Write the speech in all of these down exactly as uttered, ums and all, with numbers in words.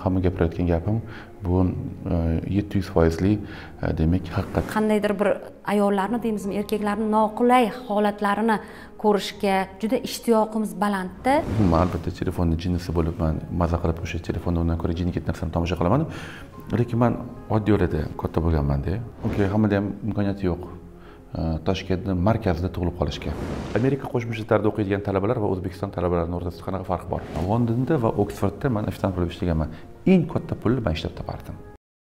hamma gapirayotgan gapim bu yetti yuz foizli demak haqiqat. Qandaydir bir ayollarni deymizmi, erkaklarning noqulay holatlarini ko'rishga juda ishtiyoqimiz balandda. Men albatta telefonning jinnisi bo'libman, maza qilib o'sha telefonda undan ko'ra jinni ketgan narsani tomosha qilaman. Lekin men oddiy oilada katta bo'lganman-da. Okay, hammada ham imkoniyat yo'q. Toshkentning markazida tug'ilib qolishga. Amerika Qo'shma Shtatlarida o'qiydigan talabalar va O'zbekiston talabalarining o'rtasida qanaqa farq bor? Londonda va Oksfordda men ofitsiant bo'lib ishlaganman. Eng katta pulni men ishlab topardim.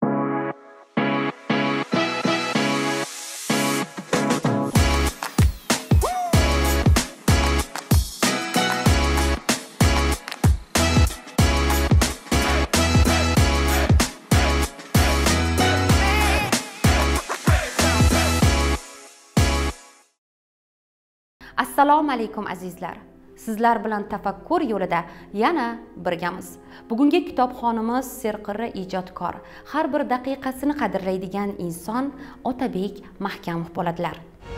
Assalomu alaykum azizlar. Sizlar bilan tafakkur yo'lida yana birgamiz. Bugungi kitobxonimiz serqirra ijodkor, har bir daqiqasini qadrlaydigan inson Otabek Mahkamov bo'ladilar.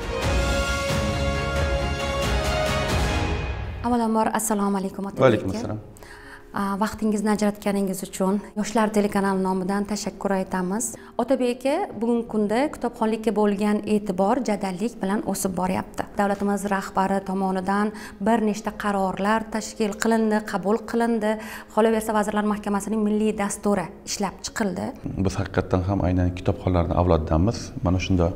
Avvalambor assalomu alaykum Otabek. Va alaykum assalom. Vaqtingizni ajratganingiz uchun Yoshlar telekanali nomidan tashakkur aytamiz. Otabek aka, bugungi kunda kitobxonlikka bo'lgan e'tibor jadallik bilan o'sib boryapti. Davlatimiz rahbari tomonidan bir nechta qarorlar tashkil qilindi, qabul qilindi. Qolaversa, Vazirlar Mahkamasining milliy dasturi ishlab chiqildi. Biz haqiqatan ham aynan kitobxonlarning avlodidanmiz. Mana shunda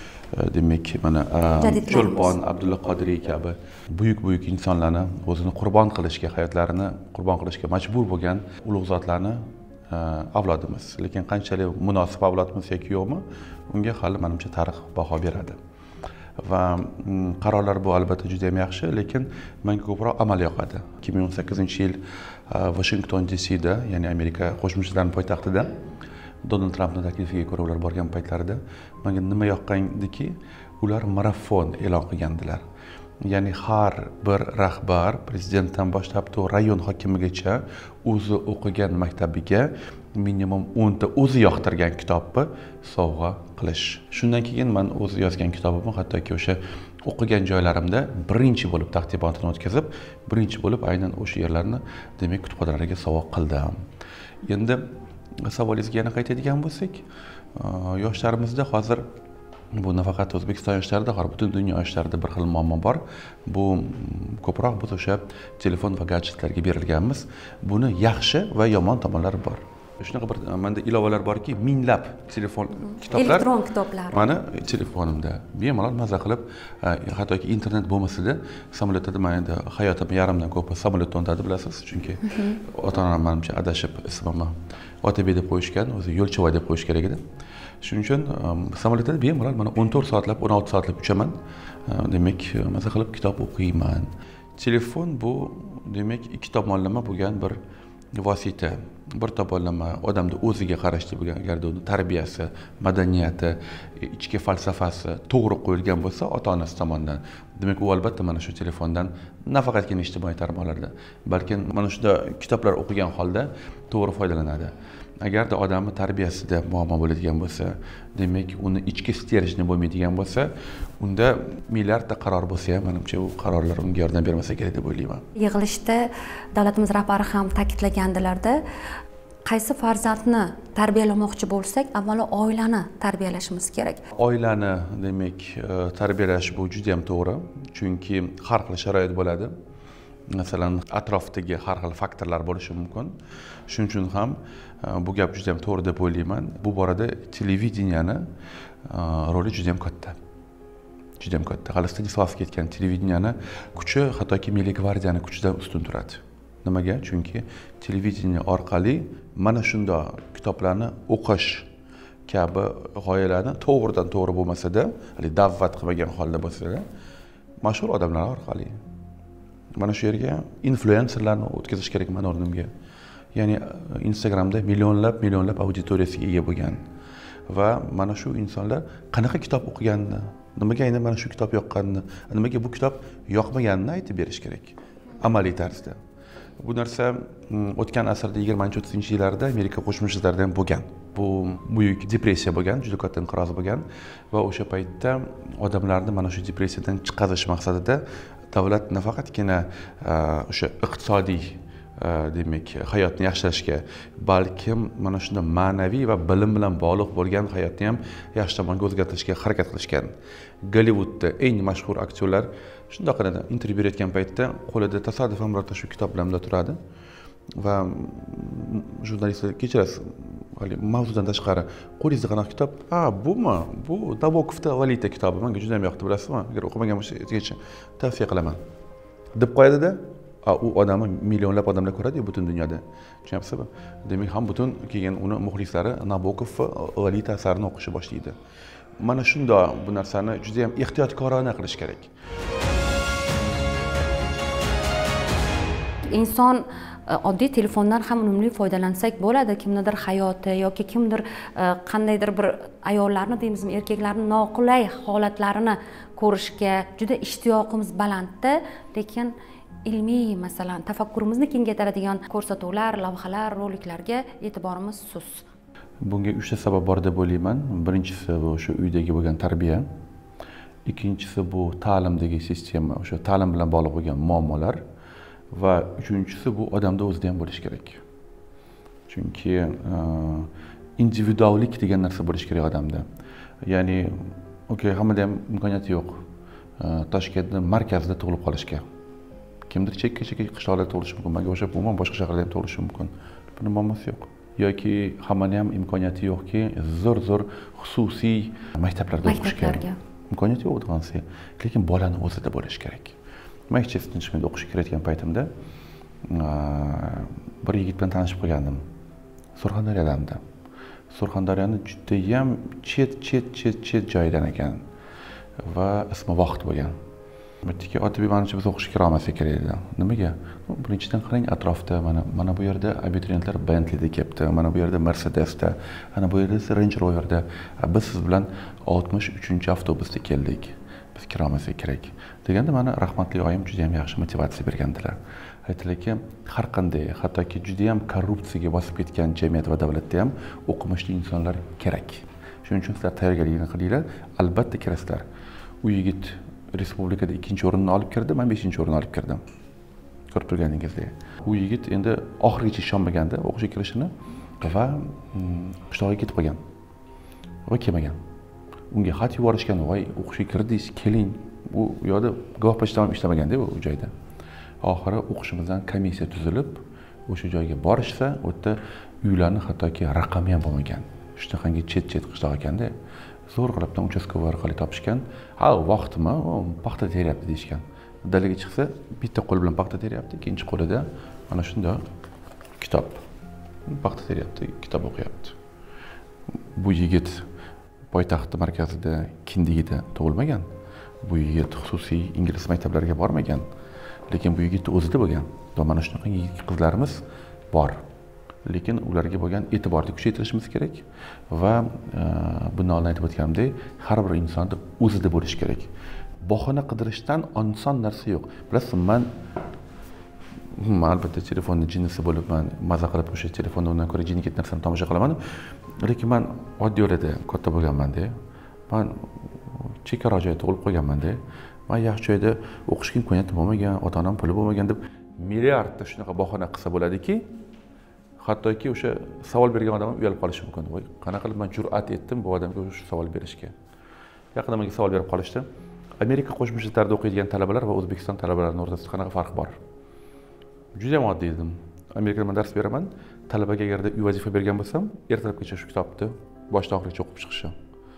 demak, mana Cho'lpon, Abdulla Qodiriy kabi buyuk-buyuk insonlarni o'zini qurbon qilishga, hayotlarini qurbon qilishga majbur bo'lgan ulug' zotlarni avlodimiz. Lekin qanchalik munosib avlodimiz yoki yo'qmi, unga hali menimcha tarix baho beradi. Va qarorlar bu albatta juda ham yaxshi, lekin menga ko'proq amal yoqadi. ikki ming o'n sakkizinchi yil Washington D C da, ya'ni Amerika Qo'shma Shtatlarining poytaxtida Donald Trampning taklifiga ko'ra ular borgan paytlarida menga nima yoqqandiki, ular marafon e'lon qilgandilar. Ya'ni har bir rahbar prezidentdan boshlab to rayon hokimigacha o'zi o'qigan maktabiga minimum o'nta o'zi yoqtirgan kitobni sovg'a qilish. Shundan keyin men o'zi yozgan kitobimni hattoki o'sha o'qigan joylarimda birinchi bo'lib taqdimotini o'tkazib, birinchi bo'lib aynan o'sha yerlarni demak kutubxonalarga sovg'a qildim. Endi savolingizga yana qaytadigan bo'lsak, yoshlarimizda hozir bu nafaqat O'zbekiston yoshlarida, har butun dunyo yoshlarida bir xil muammo bor. Bu ko'proq biz o'sha telefon va gadjetlarga berilganmiz. Buni yaxshi va yomon tomonlari bor. Shunaqa bir menda ilovalar borki, minglab telefon kitoblar, elektron kitoblar mani telefonimda bemalol maza qilib, hattoki internet bo'lmasa-da, samolyotda men endi hayotim yarimdan ko'pi samolyotda o'tadi, bilasiz, chunki ota-onam menimcha adashib ismimni Otabek deb qo'yishgan, o'zi Yo'lchiboy deb qo'yish kerak edi. Shuning uchun samolyotda bemalol mana o'n to'rt soatlab, o'n olti soatlab uchaman. Demak, maza qilib kitob o'qiyman. Telefon bu demak ikki tomonlama bo'lgan bir vosita. Bir tomonlama odamni o'ziga qarashli bo'lgan, agarda uni tarbiyasi, madaniyati, ichki falsafasi to'g'ri qo'yilgan bo'lsa ota-onasi tomonidan, demak u albatta mana shu telefondan nafaqatgina ijtimoiy tarmoqlarda, balki mana shunda kitoblar o'qigan holda to'g'ri foydalanadi. Agarda odamni tarbiyasida muammo bo'ladigan bo'lsa, demak uni ichki stержni bo'lmaydigan bo'lsa, unda milliardta qaror bo'lsa ham menimcha u qarorlar unga yordam bermasa kerak deb o'ylayman. Yig'ilishda davlatimiz rahbari ham ta'kidlagandilarda, qaysi farzandni tarbiyalamoqchi bo'lsak, avvalo oilani tarbiyalashimiz kerak. Oilani demak tarbiyalash bu juda ham to'g'ri, chunki har xil sharoit bo'ladi. Masalan, atrofdagi har xil faktorlar bo'lishi mumkin. Shuning uchun ham bu gap juda ham to'g'ri deb o'ylayman. Bu borada televideniyani roli juda ham katta. Juda ham katta. Hali Stanislavskiy aytgan, televideniyani kuchi hattoki Milliy gvardiyani kuchidan ustun turadi. Nimaga? Chunki televideniya orqali mana shunday kitoblarni o'qish kabi g'oyalarni to'g'ridan to'g'ri bo'lmasa-da, hali da'vat qilmagan holda bo'lsa-da, mashhur odamlar orqali mana shu yerga influenserlarni o'tkazish kerak men o'rnimga. Ya'ni Instagramda millionlab millionlab auditoriyasiga ega bo'lgan va mana shu insonlar qanaqa kitob o'qiganini, nimaga aynan mana shu kitob yoqqanini, nimaga bu kitob yoqmaganini aytib berish kerak amaliy tarzda. Bu narsa o'tgan asrda yigirmanchi o'ttizinchi yillarda Amerika Qo'shma Shtatlarida ham bo'lgan. Bu buyuk depressiya bo'lgan, juda katta inqiroz bo'lgan va o'sha paytda odamlarni mana shu depressiyadan chiqarish maqsadida davlat nafaqatgina o'sha iqtisodiy demak hayotni yaxshilashga, balkim mana shunda ma'naviy va bilim bilan bog'liq bo'lgan hayotni ham yaxshi tomonga o'zgartirishga harakat qilishgan. Gollivudda eng mashhur aktyorlar shundaqada intervyu berayotgan paytda qo'lida tasodifan birorta shu kitob bilan turadi va jurnalistlar kechirasiz, hali mavzudan tashqari qo'lingizda qanaqa kitob? "Ha, bumi? Bu Nabokovda Lolita kitobi. Menga juda ham yoqdi, bilasizmi? Agar o'qimagan bo'lsangiz, tavsiya qilaman." deb qo'yadi-da, u odamni millionlab odamlar ko'radi butun dunyoda. Tushunyapsizmi? Demak, ham butun keyin uni muxlislari Nabokov va Lolita asarini o'qishni boshlaydi. Mana shunday bu narsani juda ham ehtiyotkorona qilish kerak. Inson oddiy telefondan ham unumli foydalansak bo'ladi. Kimnidir hayoti yoki kimdir qandaydir bir ayollarni deymizmi, erkaklarning noqulay holatlarini ko'rishga juda ishtiyoqimiz balandda, lekin ilmiy, masalan, tafakkurimizni kengaytiradigan ko'rsatuvlar, lavhalar, roliklarga e'tiborimiz sus. Bunga uchta sabab bor deb o'ylayman. Birinchisi bu o'sha uydagi bo'lgan tarbiya. Ikkinchisi bu ta'limdagi sistema, o'sha ta'lim bilan bog'liq bo'lgan muammolar. Va uchinchisi bu odamda o'zida ham bo'lishi kerak. Chunki individuallik degan narsa bo'lishi kerak odamda. Ya'ni, okey, hammada ham imkoniyat yo'q. Toshkentning markazida tug'ilib qolishga. Kimdir chekka-chekka qishloqlarda tug'ilishi mumkin, menga o'xshab umuman boshqa shaharlarda ham tug'ilishi mumkin. Buni muammosi yo'q. Yoki hammani ham imkoniyati yo'qki, zo'r-zo'r xususiy maktablarda o'qish kerak. Imkoniyati yo'q degansi, lekin bolani o'zida bo'lishi kerak. Men Chestinchimda o'qishga kirayotgan paytimda bir yigit bilan tanishib qolgandim. Surxondaryodan. Surxondaryoning juda ham chet-chet-chet-chet joyidan ekan va ismi Vohid bo'lgan. Aytdiki, "Otabek, menimcha biz o'qishga kira olmasak kerak" dedi. Nimaga? Birinchidan qarang, atrofda mana mana bu yerda abituriyentlar Bentley'da kelibdi, mana bu yerda Mercedes'da, mana bu yerda Range Rover'da. Biz siz bilan oltmish uchinchi avtobusda keldik. Biz kira olmasak kerak. Deganda mana rahmatli oyim juda ham yaxshi motivatsiya bergandilar. Aytdilarki, har qanday, hattoki juda ham korrupsiyaga bosib ketgan jamiyat va davlatda ham o'qimishli insonlar kerak. Shuning uchun sizlar tayyorgarlikni qilinglar, albatta kirasizlar. U yigit respublikada ikkinchi o'rinni olib kirdi, men beshinchi o'rinni olib kirdim. Ko'rib turganingizdek. U yigit endi oxirigacha ishonmagandi o'qishga kirishini va qishloqqa ketib qolgan. Va kelmagan. Unga xat yuborishgan, "Voy, o'qishga kirdingiz, keling." U yo'da guvoh pochtam ishlamaganda u joyda. Oxiri o'qishimizdan komissiya tuzilib, o'sha joyga borishsa, u yerda uylarni hattoki raqami ham bo'lmagan. Shunaqangi chet-chet qishloq ekanda, zo'r qilibdan uchastkavoy orqali topishgan. "Ha, vaqtmi, paxta teryapti" deyishgan. Dalaga chiqsa, bitta qo'l bilan paxta teryapti, ikkinchi qo'lida mana shunda kitob. Paxta teryapti, kitob o'qiyapti. Bu yigit poytaxt markazida Kindigida tug'ilmagan. Bu yigit xususiy ingliz maktablariga bormagan. Lekin bu yigit o'zida bo'lgan. Va mana shunaqa qizlarimiz bor. Lekin ularga bo'lgan e'tiborni kuchaytirishimiz kerak va buni oldin aytib o'tganimdek, har bir insonda o'zida bo'lishi kerak. Bahona qidirishdan oson narsa yo'q. Bilasizmi, men albatta telefonni jinnisi bo'lib, men maza qilib o'sha telefonda undan ko'ra jinni ketgan narsani tomosha qilaman. Lekin men oddiy yo'lda katta bo'lganman-da. Men chekara joyda tug'ilib qolganman-da. Men yaxshi joyda o'qishga imkoniyati bo'lmagan, ota-onam puli bo'lmagan deb milliardta shunaqa bahona qilsa bo'ladiki, hattoki o'sha savol bergan odam ham uyalib qolishi mumkin. Voy, qanaqa qilib men jur'at etdim bu odamga o'sha savol berishga. Yaqinda menga savol berib qolishdi. Amerika Qo'shma Shtatlarida o'qiydigan talabalar va O'zbekiston talabalarining o'rtasida qanaqa farq bor? Juda ham oddiy edim. Amerikada men dars beraman. Talabaga agarda uy vazifa bergan bo'lsam, ertalabgacha shu kitobni boshdan oxirigacha o'qib chiqishi.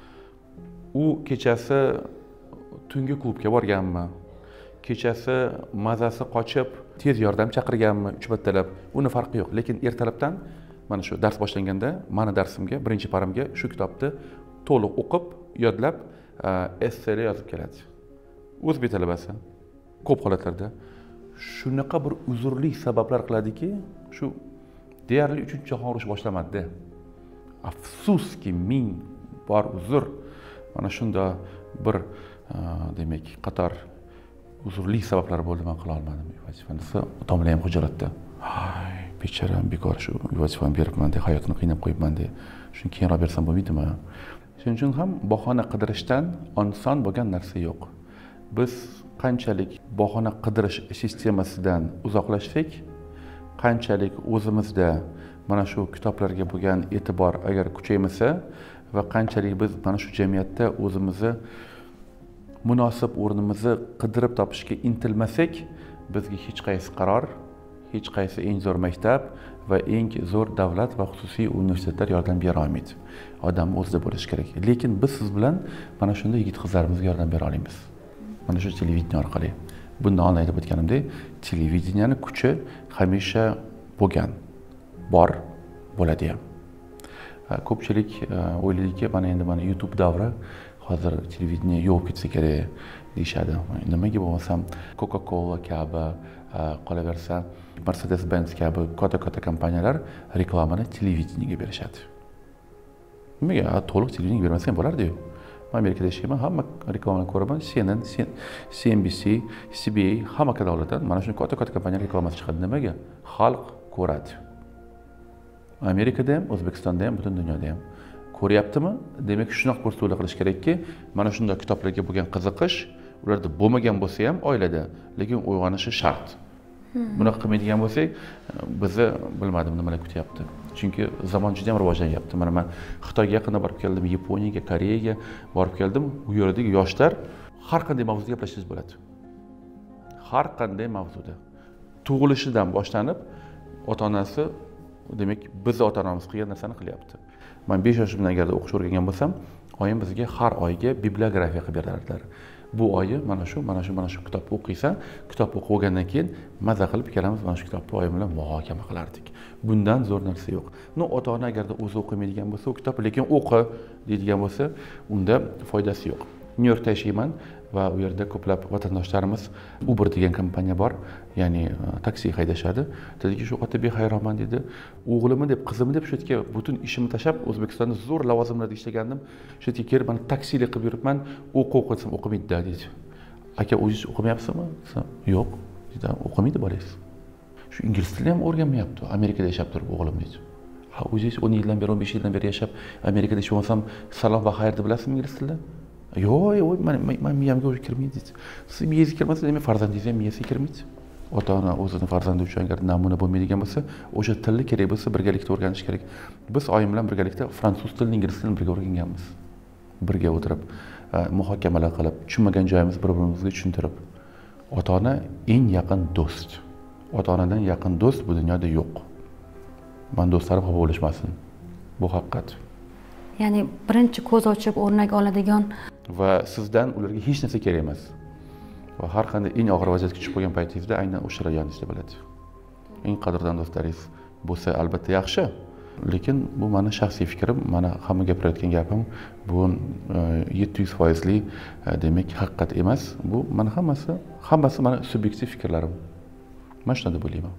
U kechasi tungi klubga borganmi? Kechasi mazasi qochib, tez yordam chaqirganmi, uch martalab, uni farqi yo'q. Lekin ertalabdan mana shu dars boshlanganda, meni darsimga, birinchi paramga shu kitobni to'liq o'qib, yodlab, esselar yozib keladi. O'zbek talabasi ko'p holatlarda shunaqa bir uzrli sabablar qiladiki, shu deyarli uchinchi jahon urushi boshlamadi. Afsuski ming bor uzr. Mana shunda bir demak, qator uzrli sabablar bo'ldi, men qila olmadim. Vazifani otamlar ham hujratda. Hay, bechoram, bekor shu vazifani beribman deb hayotini qiynab qo'yibman deb. Shuni keyinroq bersam bo'lmaydimi? Shuning uchun ham bahona qidirishdan oson bo'lgan narsa yo'q. Biz qanchalik bahona qidirish sistemasidan uzoqlashsak, qanchalik o'zimizda mana shu kitoblarga bo'lgan e'tibor agar kuchaymasa va qanchalik biz mana shu jamiyatda o'zimizni munosib o'rnimizni qidirib topishga intilmasak, bizga hech qaysi qaror, hech qaysi eng zo'r maktab va eng zo'r davlat va xususiy universitetlar yordam bera olmaydi. Odam o'zida bo'lishi kerak. Lekin biz siz bilan mana shunday yigit-qizlarimizga yordam bera olamiz. Mana shu televideniya orqali. Bundan oldin aytib o'tganimdek, televideniyani kuchi hamisha bo'lgan, bor, bo'ladi ham. Ko'pchilik o'ylaydiki, mana endi mana YouTube davri, hozir televideniya yo'q ketsa kerak deyishadi. Nimaga bo'lmasam Coca-Cola kabi, qolaversa Mercedes-Benz kabi katta-katta kompaniyalar reklamani televideniyaga berishadi. Nimaga to'liq televideniyaga bermasa ham bo'lardi-ku. Men Amerikada yashayman, hamma reklamani ko'raman. C N N, C N B C, C B A, hamma kanallardan mana shu katta-katta kompaniyalar reklamasi chiqadi. Nimaga? Xalq ko'radi. Amerikada ham, O'zbekistonda ham, butun dunyoda ham ko'ryaptimi? Demak, shunaqa ko'rsatuvlar qilish kerakki, mana shunday kitoblarga bo'lgan qiziqish ularda bo'lmagan bo'lsa ham oilada, lekin uyg'onishi shart. Bunaqa qilmaydigan bo'lsak, bizni bilmadim nimalar kutyapti. Chunki zamon juda ham rivojlanyapti. Mana men Xitoyga yaqinda borib keldim, Yaponiyaga, Koreyaga borib keldim. U yerdagi yoshlar har qanday mavzuda gaplashish bo'ladi. Har qanday mavzuda. Tug'ilishidan boshlanib, ota-onasi, demak, biz ota-onamiz qilgan narsani qilyapti. Men besh yoshimdan agarda o'qish o'rgangan bo'lsam, oyim bizga har oyga bibliografiya qilib berardilar. Bu oyi mana shu, mana shu, mana shu kitobni o'qiysan, kitob o'qib olgandan keyin maza qilib ikkalamiz mana shu kitobni oyim bilan muhokama qilardik. Bundan zo'r narsa yo'q. No, ota-ona agarda o'zi o'qimaydigan bo'lsa, u kitob lekin o'qi deydigan bo'lsa, unda foydasi yo'q. Nyu-Yorkda yashayman va u yerda ko'plab vatandoshlarimiz Uber degan kompaniya bor, ya'ni taksi haydashadi. Dediki, shu Otabek hayronman dedi. O'g'limni deb, qizimni deb shu yerga butun ishimni tashlab O'zbekistonda zo'r lavozimlarda ishlagandim. Shu yerga kelib, men taksilik qilib yuribman, o'qi o'qitsam o'qimaydi dedi. Aka, o'zingiz o'qimayapsizmi? Yo'q, dedi. O'qimaydi bolangiz. Shu ingliz tilini ham o'rganmayapti. Amerikada yashab turib o'g'lim dedi. Ha, o'zingiz o'n yildan beri, o'n besh yildan beri yashab Amerikada yashamasam, salom va xayr deb bilasizmi ingliz tilida? Yo'q, yo'q, men men miyamga o'zi kirmaydi dedi. Siz miyangizga kirmasa, demak farzandingiz ham miyasiga kirmaydi. Ota-ona o'zini farzandi uchun agar namuna bo'lmaydigan bo'lsa, o'sha tilni kerak bo'lsa birgalikda o'rganish kerak. Biz oyim bilan birgalikda fransuz tilini, ingliz tilini birga o'rganganmiz. Birga o'tirib, muhokamalar qilib, tushunmagan joyimizni bir-birimizga tushuntirib. Ota-ona eng yaqin do'st. Ota-onadan yaqin do'st bu dunyoda yo'q. Men do'stlarim xafa bo'lishmasin. Bu haqiqat. Ya'ni birinchi ko'z ochib o'rnak oladigan va sizdan ularga hech narsa kerak emas. Va har qanday eng og'ir vaziyatga tushib qolgan paytingizda aynan o'shalar yoningizda bo'ladi. Eng qadrdon do'stlaringiz bo'lsa albatta yaxshi, lekin bu meni shaxsiy fikrim, mana hamma gapirayotgan gapim bu yetti yuz foizli demak haqiqat emas. Bu mana hammasi, hammasi meni subyektiv fikrlarim. Men shunday deb o'ylayman.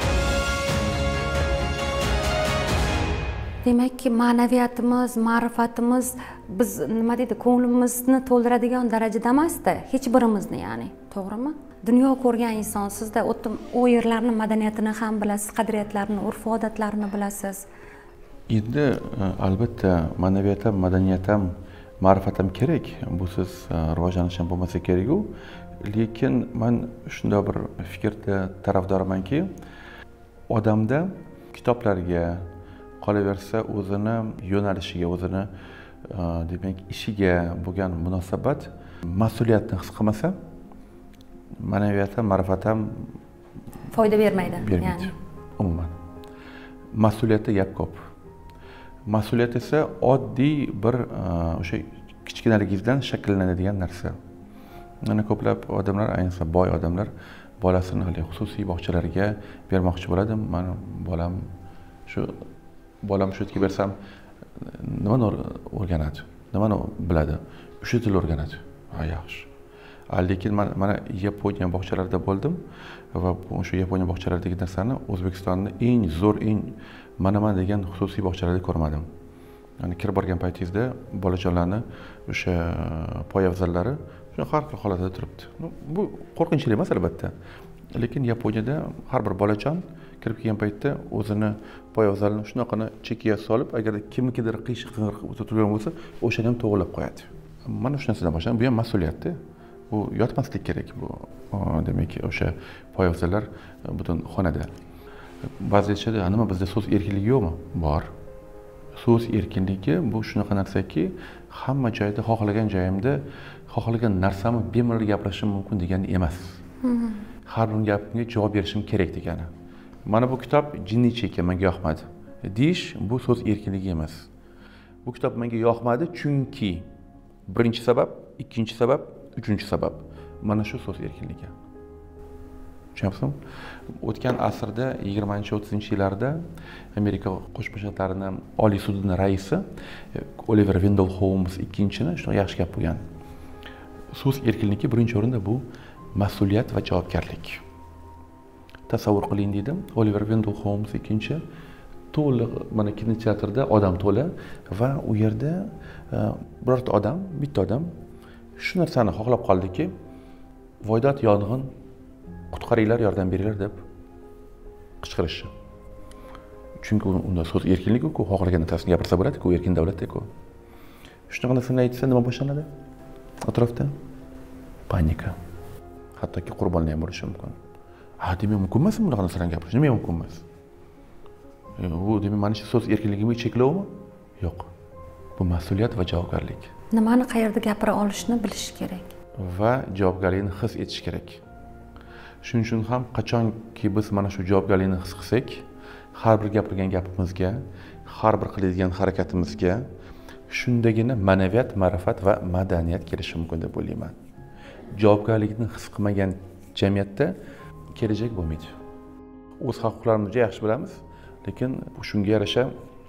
Demakki, ma'naviyatimiz, ma'rifatimiz biz nima deydi, ko'nglimizni to'ldiradigan darajada emasda, hech birimizni, ya'ni, to'g'rimi? Dunyo ko'rgan insonsizda, u yerlarning madaniyatini ham bilasiz, qadriyatlarini, urf-odatlarini bilasiz. Endi albatta ma'naviyatim, madaniyatim, ma'rifatim kerak. Bu siz rivojlanish ham bo'lmasa kerak-ku. Lekin men shunday bir fikrda tarafdormanki, odamda kitoblarga qolaversa o'zini yo'nalishiga, o'zini demak ishiga bo'lgan munosabat, mas'uliyatni his qilmasa, ma'naviyatim, ma'rifatim foyda bermaydi. Bermaydi. Umuman. Mas'uliyatda gap ko'p. Mas'uliyat esa oddiy bir o'sha kichkinaligingizdan shakllanadigan narsa. Mana ko'plab odamlar, ayniqsa boy odamlar bolasini xususiy bog'chalarga bermoqchi bo'ladi. Meni bolam shu bolam shu yerga bersam nimani o'rganadi, nimani biladi, o'sha til o'rganadi. Ha, yaxshi. Lekin men mana Yaponiya bog'chalarida bo'ldim va o'sha Yaponiya bog'chalaridagi narsani O'zbekistonning eng zo'r, eng mana-mana degan xususiy bog'chalarda ko'rmadim. Ya'ni kirib borgan paytingizda bolajonlarni o'sha poyabzallari shu har xil holatda turibdi. Bu qo'rqinchli emas albatta. Lekin Yaponiyada har bir bolajon kirib kelgan paytda o'zini poyabzalini shunaqani chekiga solib, agar kimnikidir qiyshiq qing'ir turgan bo'lsa, o'shani ham to'g'rilab qo'yadi. Mana shu narsadan boshlanib, bu ham mas'uliyatda. Bu yotmaslik kerak bu. Demak, o'sha poyabzallar butun xonada. ba'zi aytishadi, nima bizda so'z erkinligi yo'qmi? Bor. So'z erkinligi bu shunaqa narsaki, hamma joyda xohlagan joyimda xohlagan narsamni bemalol gapirishim mumkin degani emas. Har bir gapimga javob berishim kerak degani. Mana bu kitob jinnicha ekan, menga yoqmadi. Deyish bu so'z erkinligi emas. Bu kitob menga yoqmadi chunki birinchi sabab, ikkinchi sabab, uchinchi sabab mana shu so'z erkinligi. Tushunyapsizmi? O'tgan asrda yigirmanchi o'ttizinchi yillarda Amerika Qo'shma Shtatlarining Oliy sudining raisi Oliver Wendell Holmes ikkinchini shunday yaxshi gap bo'lgan. So'z erkinligi birinchi o'rinda bu mas'uliyat va javobgarlik. Tasavvur qiling dedim. Oliver Wendell Holmes ikkinchi to'liq mana kinoteatrda odam to'la va u yerda birorta odam, bitta odam shu narsani xohlab qoldiki, voydod yong'in, qutqaringlar, yordam beringlar deb qichqirishi. Chunki unda so'z erkinligi-ku, xohlagan narsasini gapirsa bo'ladi-ku, erkin davlatda-ku. Shunaqa narsani aytsa nima boshlanadi? Atrofda panika. Hattoki qurbonlar ham bo'lishi mumkin. Ha, demak mumkin emas bunaqa narsalarni gapirish. Nima mumkin emas? Bu demak mana shu so'z erkinligiga cheklovmi? Yo'q. Bu mas'uliyat va javobgarlik. Nimani qayerda gapira olishni bilish kerak va javobgarlikni his etish kerak. Shuning uchun ham qachonki biz mana shu javobgarlikni his qilsak, har bir gapirgan gapimizga, har bir qiladigan harakatimizga shundagina ma'naviyat, ma'rifat va madaniyat kelishi mumkin deb o'ylayman. Javobgarlikni his qilmagan jamiyatda kelajak bo'lmaydi. O'z huquqlarimizni juda yaxshi bilamiz, lekin shunga yarasha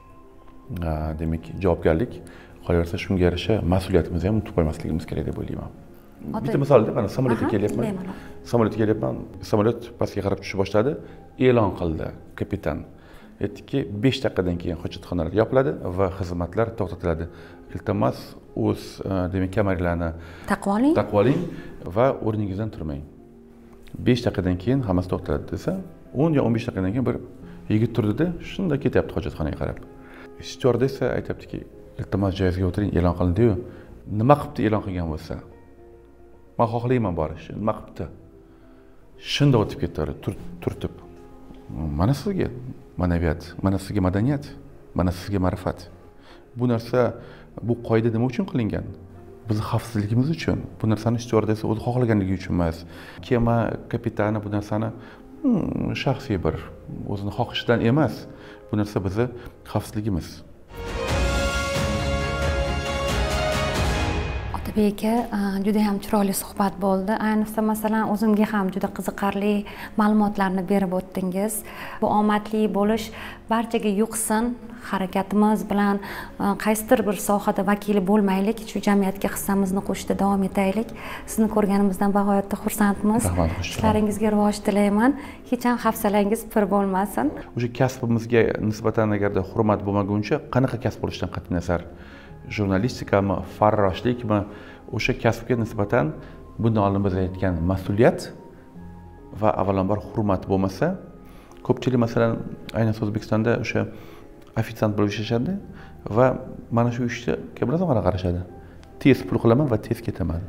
demak javobgarlik, qolaversa shunga yarasha mas'uliyatimizni ham unutib qo'ymasligimiz kerak deb o'ylayman. Bitta misolda mana samolyotga kelyapman. Samolyotga kelyapman. Samolyot pastga qarab tushib boshladi. E'lon qildi kapitan. Aytdiki, besh daqiqadan keyin hojatxonalar yopiladi va xizmatlar to'xtatiladi. Iltimos, o'z demak kamarlarni taqib oling. Taqib oling va o'rningizdan turmang. besh daqiqadan keyin hammasi to'xtaladi desa, o'n yo o'n besh daqiqadan keyin bir yigit turdida, shunda ketyapti hojatxonaga qarab. Stewardessa aytibdiki, iltimos joyingizga o'tiring, e'lon qilindi-yu. Nima qilibdi e'lon qilgan bo'lsa? Men xohlayman borishni. Nima qilibdi? Shunda o'tib ketdi, turtib. Mana sizga ma'naviyat, mana sizga madaniyat, mana sizga ma'rifat. Bu narsa, bu qoida nima uchun qilingan? Bizning xavfsizligimiz uchun. Bu narsani stewardessa o'zi xohlaganligi uchun emas. Kema kapitani bu narsani hmm, shaxsiy bir o'zini xohishidan emas. Bu narsa bizning xavfsizligimiz. Otabek aka, juda ham chiroyli suhbat bo'ldi. Ayniqsa masalan o'zimga ham juda qiziqarli ma'lumotlarni berib o'tdingiz. Bu omadli bo'lish barchaga yuqsin. Harakatimiz bilan qaysidir bir sohada vakili bo'lmaylik, shu jamiyatga hissamizni qo'shishda davom etaylik. Sizni ko'rganimizdan bag'oyatda xursandmiz. Ishlaringizga rivoj tilayman. Hech ham hafsalangiz pir bo'lmasin. O'sha kasbimizga nisbatan agarda hurmat bo'lmaguncha, qanaqa kasb bo'lishidan qat'iy nazar, jurnalistikami, farroshlikmi, o'sha kasbga nisbatan bundan oldin biz aytgan mas'uliyat va avvalambor hurmat bo'lmasa, ko'pchilik masalan ayniqsa O'zbekistonda o'sha ofitsiant bo'lib ishlashadi va mana shu ishga biroz qanaqa qarashadi. Tez pul qilaman va tez ketaman.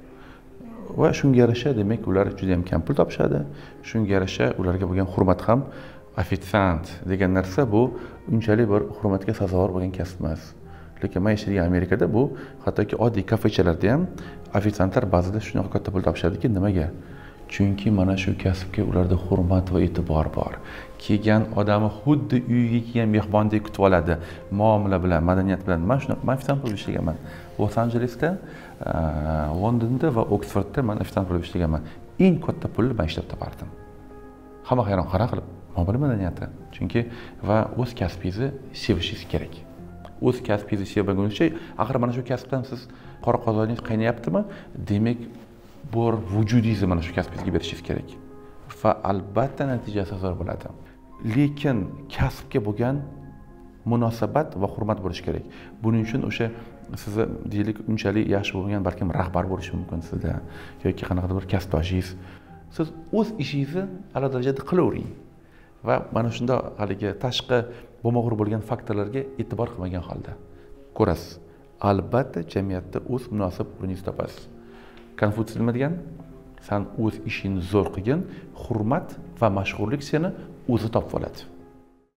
Va shunga yarasha demak ular juda ham kam pul topishadi. Shunga yarasha ularga bo'lgan hurmat ham ofitsiant degan narsa bu unchalik bir hurmatga sazovor bo'lgan kasb emas. Lekin men yashagan Amerikada bu hattoki oddiy kafechalarda ham ofitsiantlar ba'zida shunaqa katta pul topishadiki, nimaga? Chunki mana shu kasbga ularda hurmat va e'tibor bor. Kelgan odamni xuddi uyiga kelgan mehmondek kutib oladi. Muomala bilan, madaniyat bilan. Men shuni men ofitsiant bo'lib ishlaganman. Los-Anjelesda, Londonda va Oksfordda men ofitsiant bo'lib ishlaganman. Eng katta pulni men ishlab topardim. Hamma hayron qara qilib, muomala madaniyati. Chunki va o'z kasbingizni sevishingiz kerak. O'z kasbingizni sevmaguncha, axir mana shu kasbdan siz qora qozoningiz qaynayaptimi? Demak, bor vujudingizni mana shu kasbingizga berishingiz kerak. Va albatta natijasi zo'r bo'ladi. Lekin kasbga bo'lgan munosabat va hurmat bo'lishi kerak. Buning uchun o'sha sizni deylik unchalik yaxshi bo'lmagan balkim rahbar bo'lishi mumkin sizda yoki qanaqadir bir kasbdoshingiz. Siz o'z ishingizni a'lo darajada qilavering. Va mana shunda haligi tashqi bo'lmag'ur bo'lgan faktorlarga e'tibor qilmagan holda ko'rasiz. Albatta jamiyatda o'z munosib o'rningizni topasiz. Konfutsiy nima degan? Sen o'z ishingni zo'r qilgin, hurmat va mashhurlik seni o'zi topib oladi.